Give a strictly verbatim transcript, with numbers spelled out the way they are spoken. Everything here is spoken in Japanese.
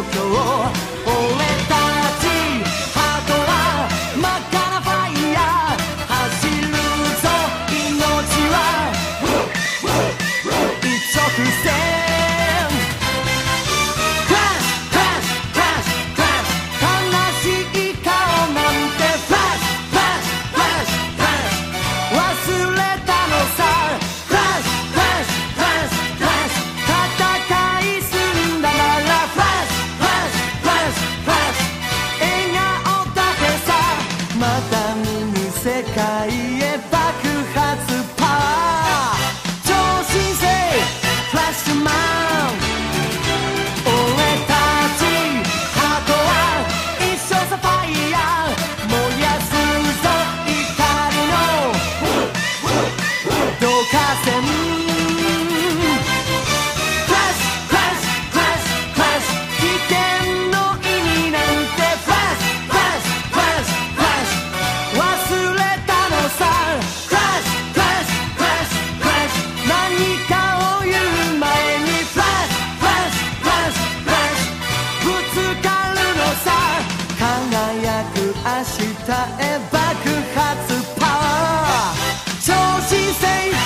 境俺たちハートは真っ赤なファイヤー走るぞ命は一直線クラッシュクラッシュクラッシュクラッシュ悲しい顔なんてフラッシュフラッシュフラッシュフラッシュ忘れたのさフラッシュフラッシュフラッシュフラッシュ戦い済んだならフラッシュフラッシュフラッシュフラッシュ笑顔だけさまた見ぬ世界へ爆発パワー超新星フラッシュマン俺たちハートは一生さファイヤー燃やすぞ怒りの導火線クラッシュクラッシュクラッシュクラッシュ危険の意味なんてフラッシュフラッシュフラッシュフラッシュ忘れたのさクラッシュクラッシュクラッシュクラッシュ何かを言う前にフラッシュフラッシュフラッシュフラッシュぶつかるのさ輝く明日へ爆発パワー超新星